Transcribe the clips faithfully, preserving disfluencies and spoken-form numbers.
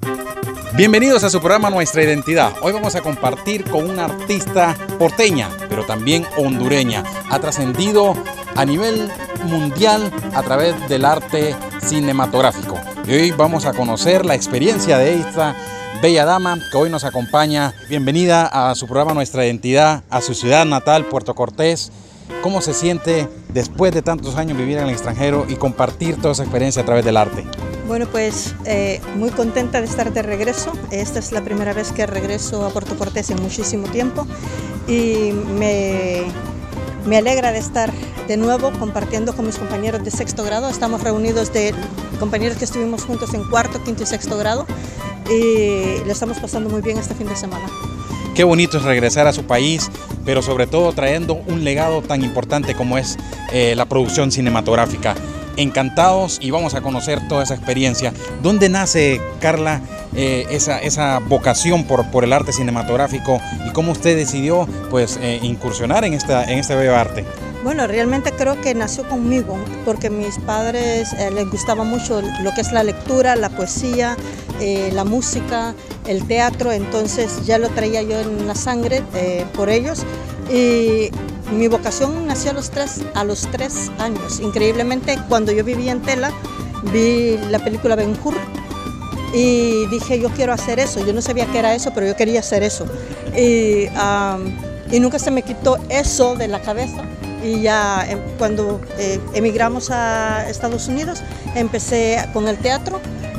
Bienvenidos a su programa Nuestra Identidad. Hoy vamos a compartir con una artista porteña, pero también hondureña. Ha trascendido a nivel mundial a través del arte cinematográfico. Y hoy vamos a conocer la experiencia de esta bella dama que hoy nos acompaña. Bienvenida a su programa Nuestra Identidad, a su ciudad natal, Puerto Cortés. ¿Cómo se siente después de tantos años vivir en el extranjero y compartir toda esa experiencia a través del arte? Bueno, pues eh, muy contenta de estar de regreso. Esta es la primera vez que regreso a Puerto Cortés en muchísimo tiempo y me, me alegra de estar de nuevo compartiendo con mis compañeros de sexto grado. Estamos reunidos de compañeros que estuvimos juntos en cuarto, quinto y sexto grado y le estamos pasando muy bien este fin de semana. Qué bonito es regresar a su país, pero sobre todo trayendo un legado tan importante como es eh, la producción cinematográfica. Encantados y vamos a conocer toda esa experiencia. ¿Dónde nace, Carla, eh, esa, esa vocación por, por el arte cinematográfico y cómo usted decidió pues, eh, incursionar en, esta, en este bello arte? Bueno, realmente creo que nació conmigo porque a mis padres eh, les gustaba mucho lo que es la lectura, la poesía, eh, la música, el teatro, entonces ya lo traía yo en la sangre eh, por ellos. Y mi vocación nació a los, tres, a los tres años. Increíblemente, cuando yo vivía en Tela, vi la película Ben-Hur y dije, yo quiero hacer eso. Yo no sabía qué era eso, pero yo quería hacer eso. Y, um, y nunca se me quitó eso de la cabeza. Y ya eh, cuando eh, emigramos a Estados Unidos, empecé con el teatro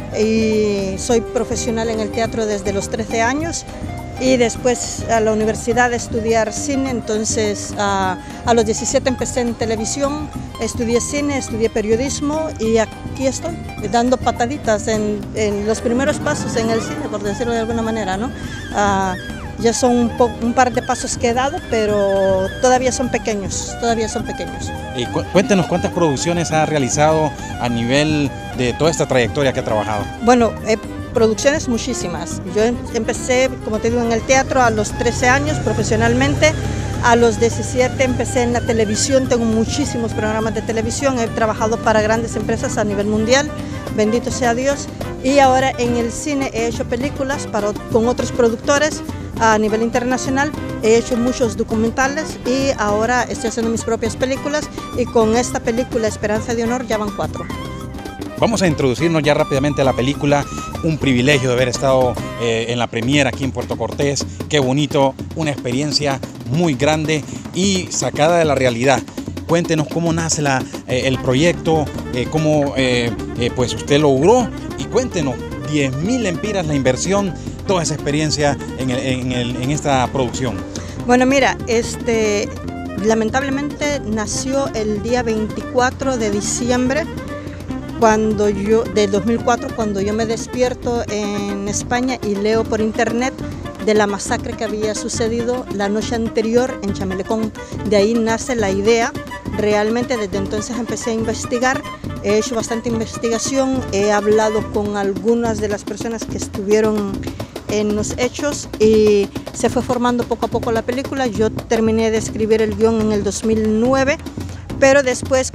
y soy profesional en el teatro desde los trece años. Y después a la universidad a estudiar cine, entonces a, a los diecisiete empecé en televisión, estudié cine, estudié periodismo y aquí estoy dando pataditas en, en los primeros pasos en el cine, por decirlo de alguna manera, ¿no? Uh, ya son un, po, un par de pasos que he dado, pero todavía son pequeños, todavía son pequeños. Y cu cuéntenos cuántas producciones ha realizado a nivel de toda esta trayectoria que ha trabajado. Bueno, he producciones muchísimas. Yo empecé, como te digo, en el teatro a los trece años profesionalmente. A los diecisiete empecé en la televisión, tengo muchísimos programas de televisión, he trabajado para grandes empresas a nivel mundial, bendito sea Dios. Y ahora en el cine he hecho películas para, con otros productores a nivel internacional, he hecho muchos documentales y ahora estoy haciendo mis propias películas y con esta película Esperanza de Honor ya van cuatro. Vamos a introducirnos ya rápidamente a la película. Un privilegio de haber estado eh, en la premiere aquí en Puerto Cortés. Qué bonito, una experiencia muy grande y sacada de la realidad. Cuéntenos cómo nace la, eh, el proyecto, eh, cómo eh, eh, pues usted logró y cuéntenos, diez mil lempiras la inversión, toda esa experiencia en, el, en, el, en esta producción. Bueno, mira, este, lamentablemente nació el día veinticuatro de diciembre cuando yo, del dos mil cuatro, cuando yo me despierto en España y leo por internet de la masacre que había sucedido la noche anterior en Chamelecón. De ahí nace la idea. Realmente desde entonces empecé a investigar, he hecho bastante investigación, he hablado con algunas de las personas que estuvieron en los hechos y se fue formando poco a poco la película. Yo terminé de escribir el guión en el dos mil nueve, pero después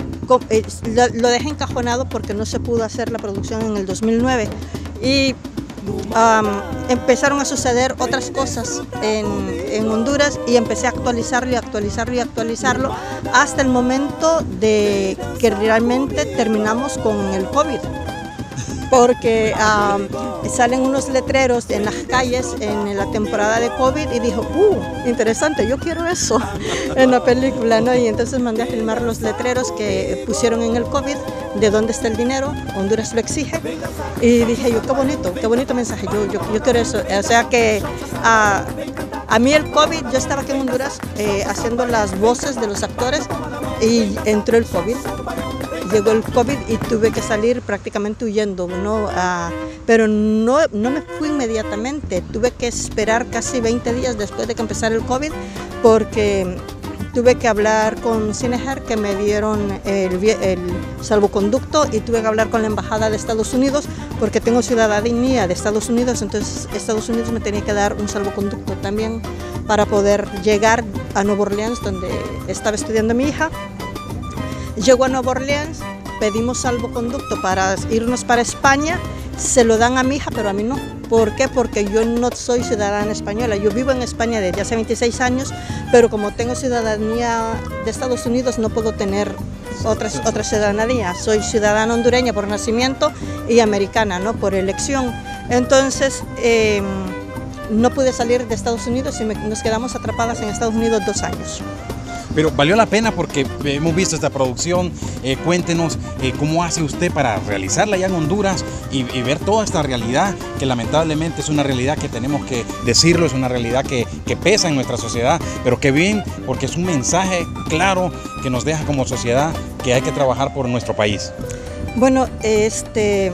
lo dejé encajonado porque no se pudo hacer la producción en el dos mil nueve y um, empezaron a suceder otras cosas en, en Honduras y empecé a actualizarlo y actualizarlo y actualizarlo hasta el momento de que realmente terminamos con el COVID. Porque um, salen unos letreros en las calles en la temporada de COVID y dijo, uh, interesante, yo quiero eso en la película, ¿no? Y entonces mandé a filmar los letreros que pusieron en el COVID, de dónde está el dinero, Honduras lo exige, y dije yo, qué bonito, qué bonito mensaje, yo, yo, yo quiero eso. O sea que uh, a mí el COVID, yo estaba aquí en Honduras eh, haciendo las voces de los actores y entró el COVID. Llegó el COVID y tuve que salir prácticamente huyendo, ¿no? Uh, pero no, no me fui inmediatamente, tuve que esperar casi veinte días después de que empezara el COVID porque tuve que hablar con Cineher, que me dieron el, el salvoconducto, y tuve que hablar con la Embajada de Estados Unidos porque tengo ciudadanía de Estados Unidos, entonces Estados Unidos me tenía que dar un salvoconducto también para poder llegar a Nueva Orleans, donde estaba estudiando mi hija. Llego a Nueva Orleans, pedimos salvoconducto para irnos para España, se lo dan a mi hija, pero a mí no. ¿Por qué? Porque yo no soy ciudadana española. Yo vivo en España desde hace veintiséis años, pero como tengo ciudadanía de Estados Unidos, no puedo tener otras, otra ciudadanía. Soy ciudadana hondureña por nacimiento y americana, ¿no? Por elección. Entonces, eh, no pude salir de Estados Unidos y me, nos quedamos atrapadas en Estados Unidos dos años. Pero valió la pena porque hemos visto esta producción. Eh, cuéntenos eh, cómo hace usted para realizarla allá en Honduras y, y ver toda esta realidad que lamentablemente es una realidad que tenemos que decirlo, es una realidad que, que pesa en nuestra sociedad, pero que bien, porque es un mensaje claro que nos deja como sociedad que hay que trabajar por nuestro país. Bueno, este,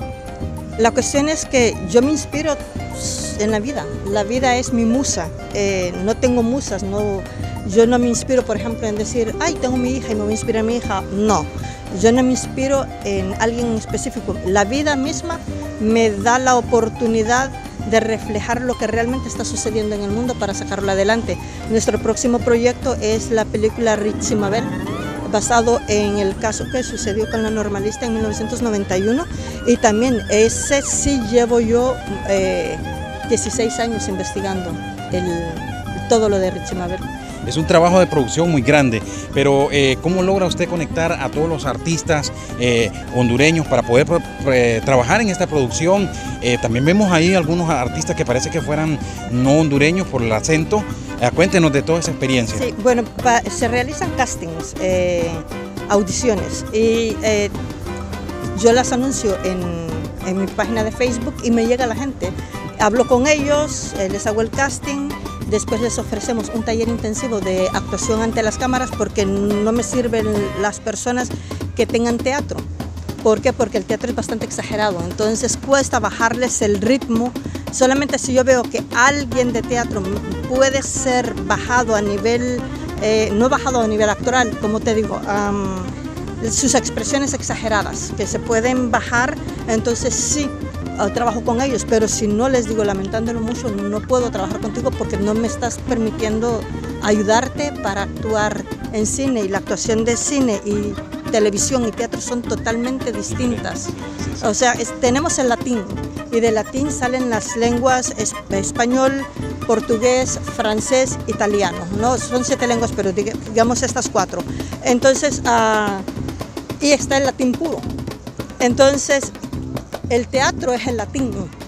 la cuestión es que yo me inspiro en la vida. La vida es mi musa. Eh, no tengo musas, no... Yo no me inspiro, por ejemplo, en decir, ay, tengo mi hija y me voy a inspirar en mi hija. No, yo no me inspiro en alguien en específico. La vida misma me da la oportunidad de reflejar lo que realmente está sucediendo en el mundo para sacarlo adelante. Nuestro próximo proyecto es la película Ritz y Mabel, basado en el caso que sucedió con la normalista en mil novecientos noventa y uno. Y también ese sí llevo yo eh, dieciséis años investigando el, todo lo de Ritz y Mabel. Es un trabajo de producción muy grande, pero eh, ¿cómo logra usted conectar a todos los artistas eh, hondureños para poder eh, trabajar en esta producción? Eh, también vemos ahí algunos artistas que parece que fueran no hondureños por el acento. Eh, cuéntenos de toda esa experiencia. Sí, bueno, pa, se realizan castings, eh, audiciones, y eh, yo las anuncio en, en mi página de Facebook y me llega la gente. Hablo con ellos, eh, les hago el casting. Después les ofrecemos un taller intensivo de actuación ante las cámaras porque no me sirven las personas que tengan teatro. ¿Por qué? Porque el teatro es bastante exagerado, entonces cuesta bajarles el ritmo. Solamente si yo veo que alguien de teatro puede ser bajado a nivel, eh, no bajado a nivel actoral, como te digo, um, sus expresiones exageradas, que se pueden bajar, entonces sí. Uh, trabajo con ellos, pero si no, les digo, lamentándolo mucho, no puedo trabajar contigo porque no me estás permitiendo ayudarte para actuar en cine, y la actuación de cine y televisión y teatro son totalmente distintas. O sea, es, tenemos el latín y de latín salen las lenguas es, español, portugués, francés, italiano, ¿no? Son siete lenguas, pero digamos estas cuatro. Entonces, uh, y está el latín puro. Entonces, el teatro es el latín,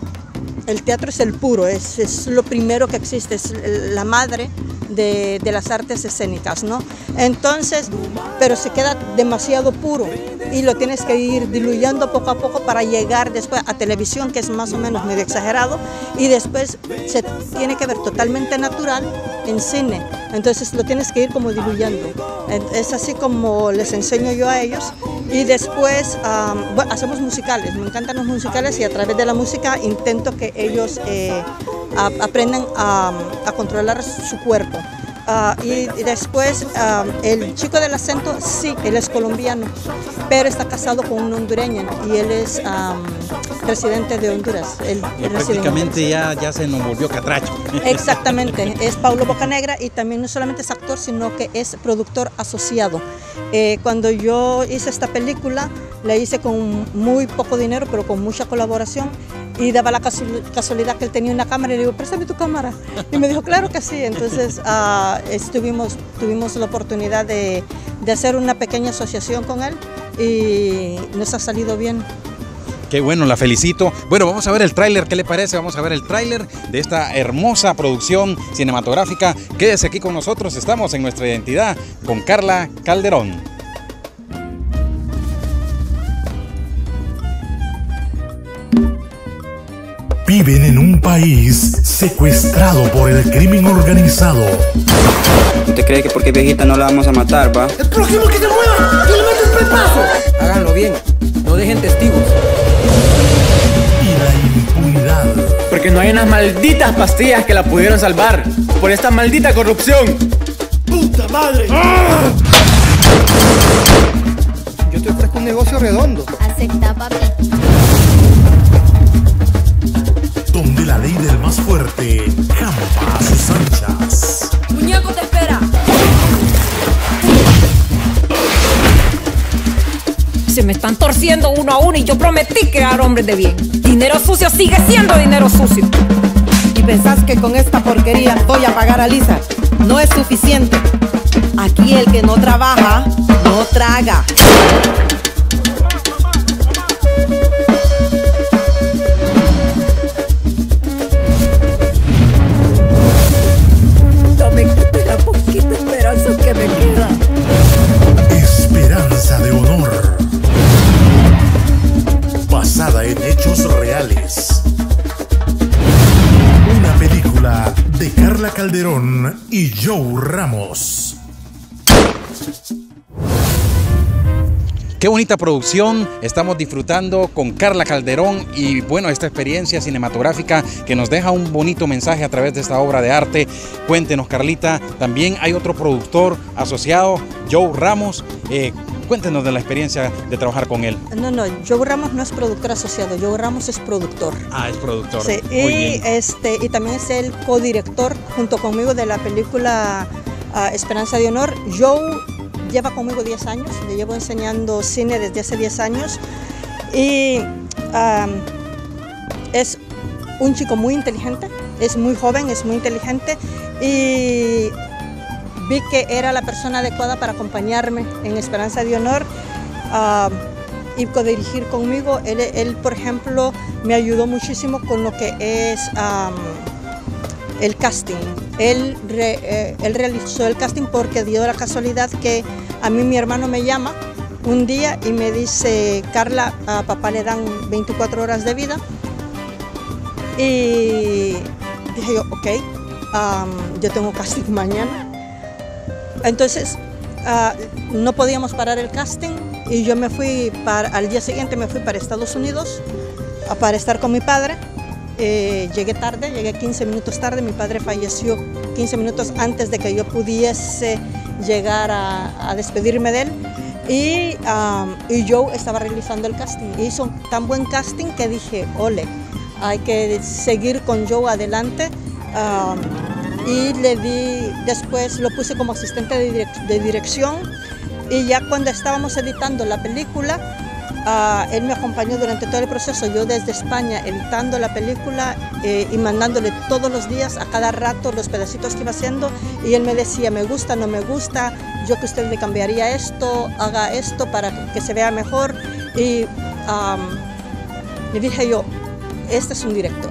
el teatro es el puro, es, es lo primero que existe, es la madre de, de las artes escénicas, ¿no? Entonces, pero se queda demasiado puro y lo tienes que ir diluyendo poco a poco para llegar después a televisión, que es más o menos medio exagerado, y después se tiene que ver totalmente natural en cine, entonces lo tienes que ir como diluyendo. Es así como les enseño yo a ellos. Y después um, bueno, hacemos musicales, me encantan los musicales y a través de la música intento que ellos eh, a, aprendan a, a controlar su cuerpo. Uh, y, y después uh, el chico del acento, sí, él es colombiano, pero está casado con una hondureña y él es um, residente de Honduras. Él, él prácticamente ya, ya se nos volvió catracho. Exactamente, es Paulo Bocanegra y también no solamente es actor, sino que es productor asociado. Eh, cuando yo hice esta película, la hice con muy poco dinero, pero con mucha colaboración. Y daba la casualidad que él tenía una cámara y le digo, préstame tu cámara. Y me dijo, claro que sí. Entonces uh, estuvimos, tuvimos la oportunidad de, de hacer una pequeña asociación con él y nos ha salido bien. Qué bueno, la felicito. Bueno, vamos a ver el tráiler, ¿qué le parece? Vamos a ver el tráiler de esta hermosa producción cinematográfica. Quédese aquí con nosotros, estamos en Nuestra Identidad con Carla Calderón. Viven en un país secuestrado por el crimen organizado. ¿Usted cree que porque viejita no la vamos a matar, va? ¡El próximo que se mueva! ¡Yo le meto un pepazo! Háganlo bien, no dejen testigos. Y la impunidad. Porque no hay unas malditas pastillas que la pudieron salvar por esta maldita corrupción. ¡Puta madre! ¡Ah! Yo te ofrezco un negocio redondo. Acepta, papi. Donde la ley del más fuerte campa a sus anchas. Muñeco te espera. Se me están torciendo uno a uno y yo prometí crear hombres de bien. Y dinero sucio sigue siendo dinero sucio. ¿Y pensás que con esta porquería voy a pagar a Lisa? No es suficiente. Aquí el que no trabaja, no traga. No me quite la poquita esperanza que me queda. Esperanza de honor. Basada en hechos reales. Una película de Carla Calderón y Joe Ramos. Qué bonita producción estamos disfrutando con Carla Calderón y bueno, esta experiencia cinematográfica que nos deja un bonito mensaje a través de esta obra de arte. Cuéntenos, Carlita, también hay otro productor asociado, Joe Ramos. Eh, cuéntenos de la experiencia de trabajar con él. No, no, Joe Ramos no es productor asociado, Joe Ramos es productor. Ah, es productor. Sí, Muy y, bien. este, y también es el codirector junto conmigo de la película uh, Esperanza de Honor. Joe lleva conmigo diez años, le llevo enseñando cine desde hace diez años y um, es un chico muy inteligente, es muy joven, es muy inteligente y vi que era la persona adecuada para acompañarme en Esperanza de Honor uh, y codirigir conmigo. Él, él, por ejemplo, me ayudó muchísimo con lo que es um, el casting. Él, re, eh, él realizó el casting porque dio la casualidad que a mí mi hermano me llama un día y me dice: Carla, a papá le dan veinticuatro horas de vida. Y dije yo, ok, um, yo tengo casting mañana. Entonces uh, no podíamos parar el casting y yo me fui, para, al día siguiente me fui para Estados Unidos uh, para estar con mi padre. Eh, llegué tarde, llegué quince minutos tarde, mi padre falleció quince minutos antes de que yo pudiese llegar a, a despedirme de él y, um, y Joe estaba realizando el casting. Hizo tan buen casting que dije, ole, hay que seguir con Joe adelante. Um, y le di, después lo puse como asistente de, direc de dirección y ya cuando estábamos editando la película, Uh, él me acompañó durante todo el proceso, yo desde España editando la película eh, y mandándole todos los días, a cada rato, los pedacitos que iba haciendo, y él me decía, me gusta, no me gusta, yo que usted le cambiaría esto, haga esto para que se vea mejor. Y um, le dije yo, este es un director,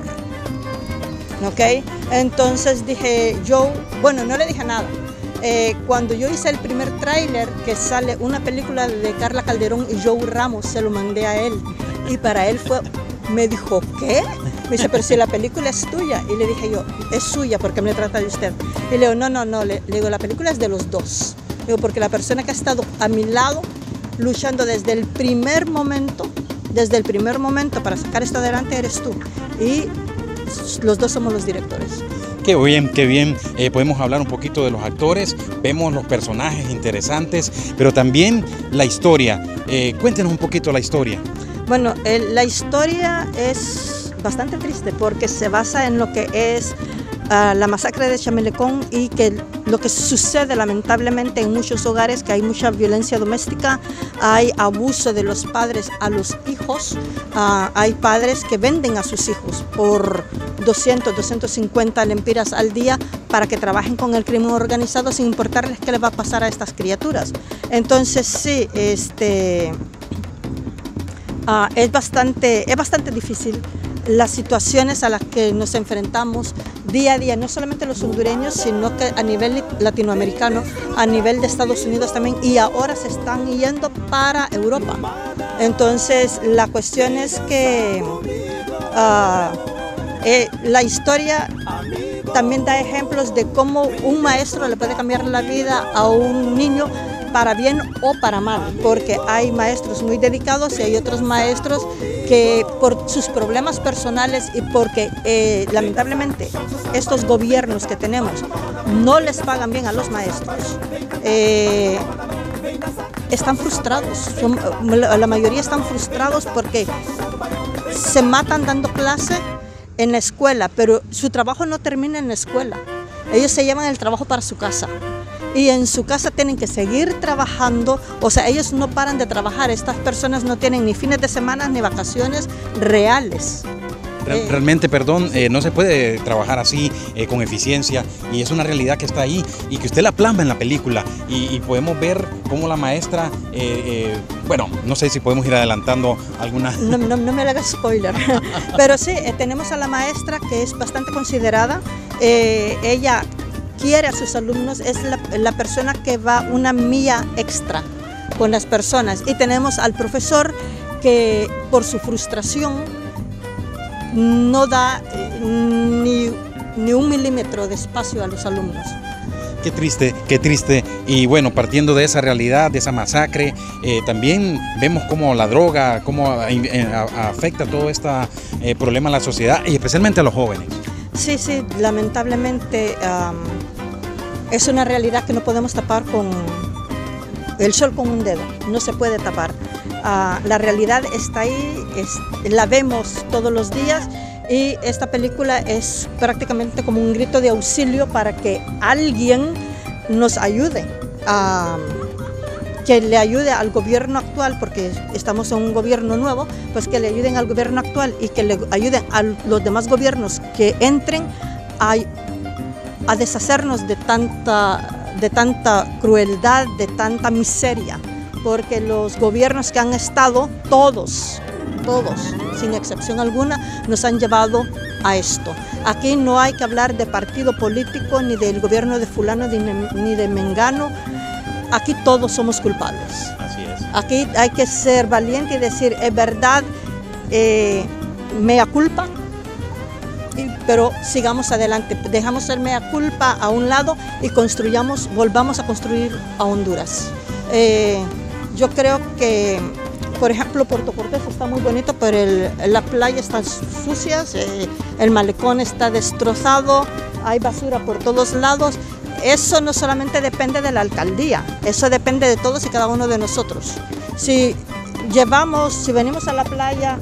¿ok? Entonces dije yo, bueno, no le dije nada. Eh, cuando yo hice el primer tráiler, que sale una película de Carla Calderón y Joe Ramos, se lo mandé a él y para él fue, me dijo, ¿qué? Me dice, pero si la película es tuya. Y le dije yo, es suya porque me trata de usted. Y le digo, no, no, no, le, le digo, la película es de los dos. Le digo, porque la persona que ha estado a mi lado luchando desde el primer momento, desde el primer momento para sacar esto adelante eres tú. Y los dos somos los directores. Qué bien, qué bien. Eh, podemos hablar un poquito de los actores, vemos los personajes interesantes, pero también la historia. Eh, cuéntenos un poquito la historia. Bueno, eh, la historia es bastante triste porque se basa en lo que es uh, la masacre de Chamelecón y que lo que sucede lamentablemente en muchos hogares, que hay mucha violencia doméstica, hay abuso de los padres a los hijos, uh, hay padres que venden a sus hijos por doscientos, doscientos cincuenta lempiras al día para que trabajen con el crimen organizado sin importarles qué les va a pasar a estas criaturas. Entonces sí, este, uh, es, bastante, es bastante difícil las situaciones a las que nos enfrentamos día a día, no solamente los hondureños, sino que a nivel latinoamericano, a nivel de Estados Unidos también, y ahora se están yendo para Europa. Entonces la cuestión es que uh, eh, la historia también da ejemplos de cómo un maestro le puede cambiar la vida a un niño para bien o para mal, porque hay maestros muy dedicados y hay otros maestros que por sus problemas personales y porque eh, lamentablemente estos gobiernos que tenemos no les pagan bien a los maestros, eh, están frustrados, son, la mayoría están frustrados porque se matan dando clase en la escuela, pero su trabajo no termina en la escuela, ellos se llevan el trabajo para su casa. Y en su casa tienen que seguir trabajando, o sea, ellos no paran de trabajar, estas personas no tienen ni fines de semana ni vacaciones reales. Real, realmente, perdón, eh, no se puede trabajar así eh, con eficiencia, y es una realidad que está ahí y que usted la plasma en la película, y, y podemos ver cómo la maestra, eh, eh, bueno, no sé si podemos ir adelantando alguna... No, no, no me le hagas spoiler, pero sí, eh, tenemos a la maestra que es bastante considerada, eh, ella quiere a sus alumnos, es la, la persona que va una milla extra con las personas, y tenemos al profesor que por su frustración no da eh, ni, ni un milímetro de espacio a los alumnos. Qué triste, qué triste. Y bueno, partiendo de esa realidad, de esa masacre, eh, también vemos cómo la droga, cómo eh, afecta todo este eh, problema a la sociedad y especialmente a los jóvenes. Sí, sí, lamentablemente um, es una realidad que no podemos tapar con el sol con un dedo, no se puede tapar. Uh, la realidad está ahí, es, la vemos todos los días. Y esta película es prácticamente como un grito de auxilio para que alguien nos ayude, a, que le ayude al gobierno actual, porque estamos en un gobierno nuevo, pues que le ayuden al gobierno actual y que le ayuden a los demás gobiernos que entren a, a deshacernos de tanta, de tanta crueldad, de tanta miseria, porque los gobiernos que han estado, todos, todos, sin excepción alguna, nos han llevado a esto. Aquí no hay que hablar de partido político, ni del gobierno de fulano, ni de mengano. Aquí todos somos culpables. Así es. Aquí hay que ser valiente y decir, es verdad, eh, mea culpa, y, pero sigamos adelante. Dejamos el mea culpa a un lado y construyamos, volvamos a construir a Honduras. Eh, yo creo que, por ejemplo, Puerto Cortés está muy bonito, pero el, la playa está sucia, eh, el malecón está destrozado, hay basura por todos lados. Eso no solamente depende de la alcaldía, eso depende de todos y cada uno de nosotros. Si llevamos, si venimos a la playa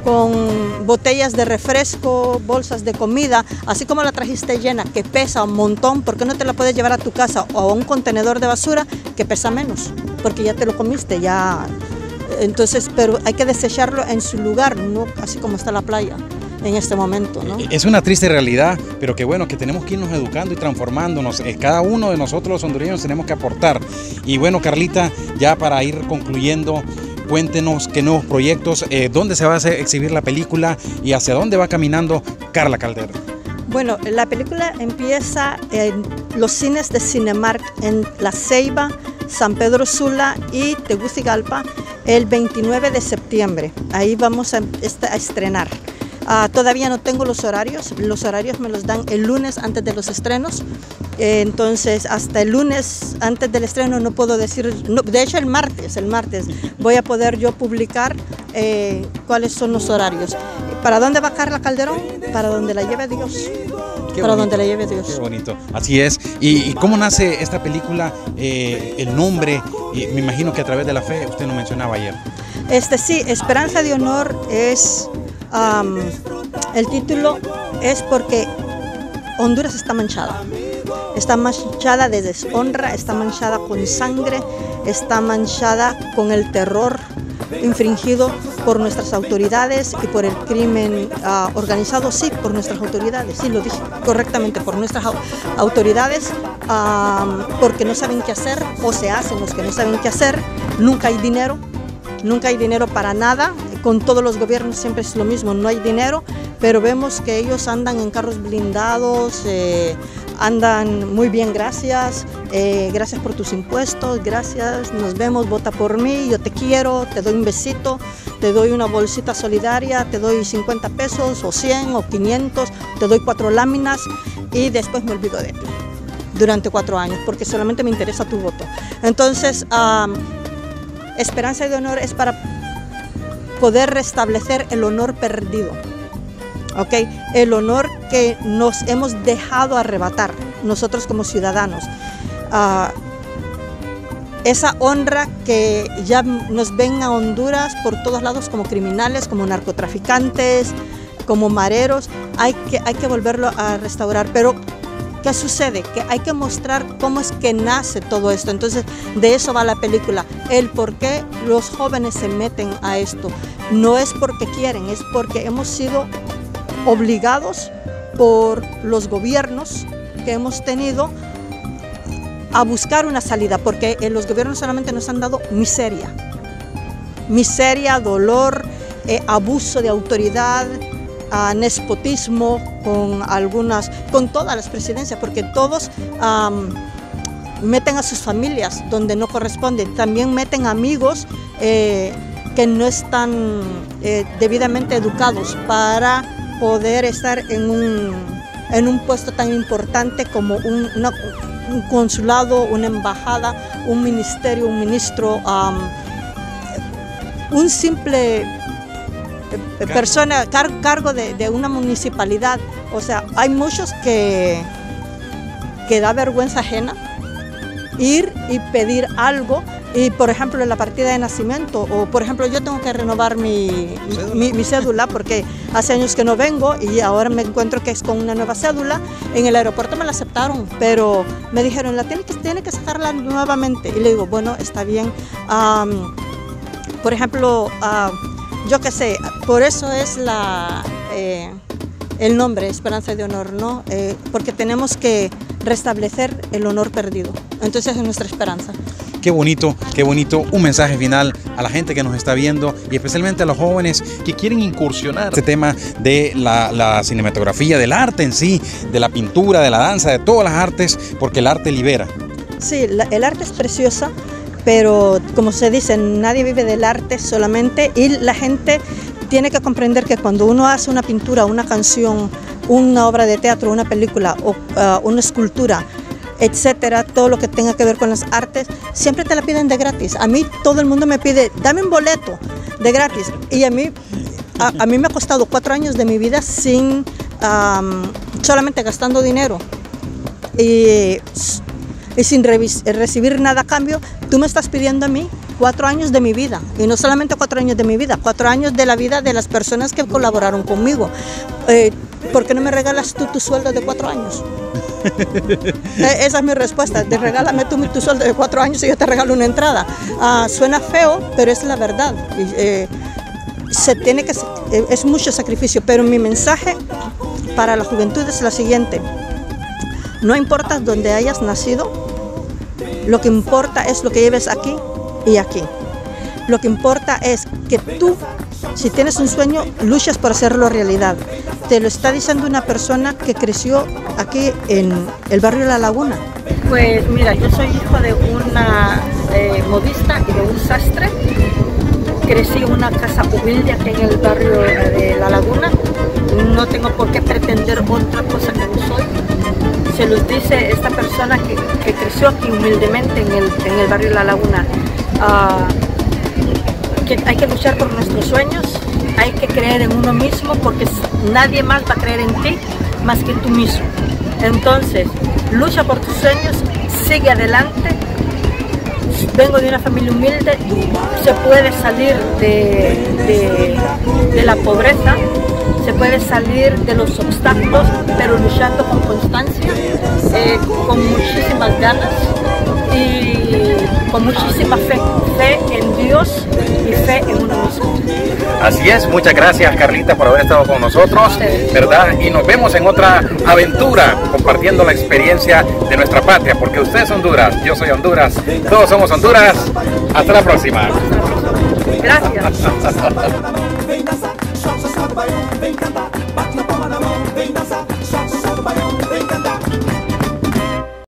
con botellas de refresco, bolsas de comida, así como la trajiste llena, que pesa un montón, ¿por qué no te la puedes llevar a tu casa o a un contenedor de basura que pesa menos? Porque ya te lo comiste, ya... Entonces, pero hay que desecharlo en su lugar, no así como está la playa en este momento, ¿no? Es una triste realidad, pero que bueno, que tenemos que irnos educando y transformándonos. Cada uno de nosotros los hondureños tenemos que aportar. Y bueno, Carlita, ya para ir concluyendo, cuéntenos qué nuevos proyectos, eh, dónde se va a hacer, exhibir la película y hacia dónde va caminando Carla Caldera. Bueno, la película empieza en los cines de Cinemark en La Ceiba, San Pedro Sula y Tegucigalpa el veintinueve de septiembre. Ahí vamos a, a estrenar. Uh, todavía no tengo los horarios, los horarios me los dan el lunes antes de los estrenos, eh, entonces hasta el lunes antes del estreno no puedo decir, no, de hecho el martes, el martes voy a poder yo publicar eh, cuáles son los horarios. ¿Para dónde va Carla Calderón? Para donde la lleve Dios. Qué para bonito, donde la lleve Dios. Qué bonito, así es. ¿Y, y cómo nace esta película? Eh, el nombre, y me imagino que a través de la fe, usted nos mencionaba ayer. Este sí, Esperanza de Honor es... Um, el título es porque Honduras está manchada, está manchada de deshonra, está manchada con sangre, está manchada con el terror infringido por nuestras autoridades y por el crimen uh, organizado, sí, por nuestras autoridades, sí, lo dije correctamente, por nuestras autoridades, um, porque no saben qué hacer o se hacen los que no saben qué hacer, nunca hay dinero, nunca hay dinero para nada. Con todos los gobiernos siempre es lo mismo, no hay dinero, pero vemos que ellos andan en carros blindados, eh, andan muy bien, gracias, eh, gracias por tus impuestos, gracias, nos vemos, vota por mí, yo te quiero, te doy un besito, te doy una bolsita solidaria, te doy cincuenta pesos o cien o quinientos, te doy cuatro láminas y después me olvido de ti durante cuatro años porque solamente me interesa tu voto. Entonces, um, Esperanza de Honor es para poder restablecer el honor perdido, ¿ok? El honor que nos hemos dejado arrebatar nosotros como ciudadanos. Uh, esa honra que ya nos ven a Honduras por todos lados como criminales, como narcotraficantes, como mareros, hay que, hay que volverlo a restaurar. Pero ¿qué sucede? Que hay que mostrar cómo es que nace todo esto. Entonces, de eso va la película. El por qué los jóvenes se meten a esto. No es porque quieren, es porque hemos sido obligados por los gobiernos que hemos tenido a buscar una salida, porque en los gobiernos solamente nos han dado miseria, miseria, dolor, eh, abuso de autoridad, uh, nepotismo con algunas, con todas las presidencias, porque todos um, meten a sus familias donde no corresponde, también meten amigos eh, que no están eh, debidamente educados para poder estar en un, en un puesto tan importante como un, una, un consulado, una embajada, un ministerio, un ministro, um, un simple eh, persona, car, cargo de, de una municipalidad. O sea, hay muchos que, que da vergüenza ajena ir y pedir algo, y por ejemplo en la partida de nacimiento, o por ejemplo yo tengo que renovar mi, mi, mi cédula porque hace años que no vengo y ahora me encuentro que es con una nueva cédula. En el aeropuerto me la aceptaron, pero me dijeron, la tiene que, tiene que sacarla nuevamente, y le digo, bueno, está bien. Um, por ejemplo, uh, yo qué sé, por eso es la... Eh, el nombre, Esperanza de Honor, ¿no? Eh, porque tenemos que restablecer el honor perdido. Entonces es nuestra esperanza. Qué bonito, qué bonito. Un mensaje final a la gente que nos está viendo y especialmente a los jóvenes que quieren incursionar este tema de la, la cinematografía, del arte en sí, de la pintura, de la danza, de todas las artes, porque el arte libera. Sí, la, el arte es preciosa, pero como se dice, nadie vive del arte solamente, y la gente tiene que comprender que cuando uno hace una pintura, una canción, una obra de teatro, una película, o, uh, una escultura, etcétera, todo lo que tenga que ver con las artes, siempre te la piden de gratis. A mí todo el mundo me pide, dame un boleto de gratis. Y a mí, a, a mí me ha costado cuatro años de mi vida sin, um, solamente gastando dinero. Y, y sin recibir nada a cambio, tú me estás pidiendo a mí cuatro años de mi vida, y no solamente cuatro años de mi vida, cuatro años de la vida de las personas que colaboraron conmigo. Eh, ¿Por qué no me regalas tú tu sueldo de cuatro años? eh, esa es mi respuesta, te regálame tú tu sueldo de cuatro años y yo te regalo una entrada. Uh, suena feo, pero es la verdad. Eh, se tiene que, eh, es mucho sacrificio, pero mi mensaje para la juventud es la siguiente: no importa dónde hayas nacido, lo que importa es lo que lleves aquí y aquí. Lo que importa es que tú, si tienes un sueño, luchas por hacerlo realidad. Te lo está diciendo una persona que creció aquí en el barrio La Laguna. Pues mira, yo soy hijo de una eh, modista y de un sastre. Crecí en una casa humilde aquí en el barrio de La Laguna. No tengo por qué pretender otra cosa que no soy. Se los dice esta persona que, que creció aquí humildemente en el, en el barrio La Laguna. Uh, que hay que luchar por nuestros sueños, hay que creer en uno mismo, porque nadie más va a creer en ti más que tú mismo. Entonces, lucha por tus sueños, sigue adelante. Vengo de una familia humilde, se puede salir de, de, de la pobreza, se puede salir de los obstáculos, pero luchando con constancia, eh, con muchísimas ganas y con muchísima fe, fe en Dios y fe en uno mismo. Así es, muchas gracias Carlita por haber estado con nosotros, ¿verdad? Y nos vemos en otra aventura compartiendo la experiencia de nuestra patria, porque usted es Honduras, yo soy Honduras, todos somos Honduras. Hasta la próxima. Gracias.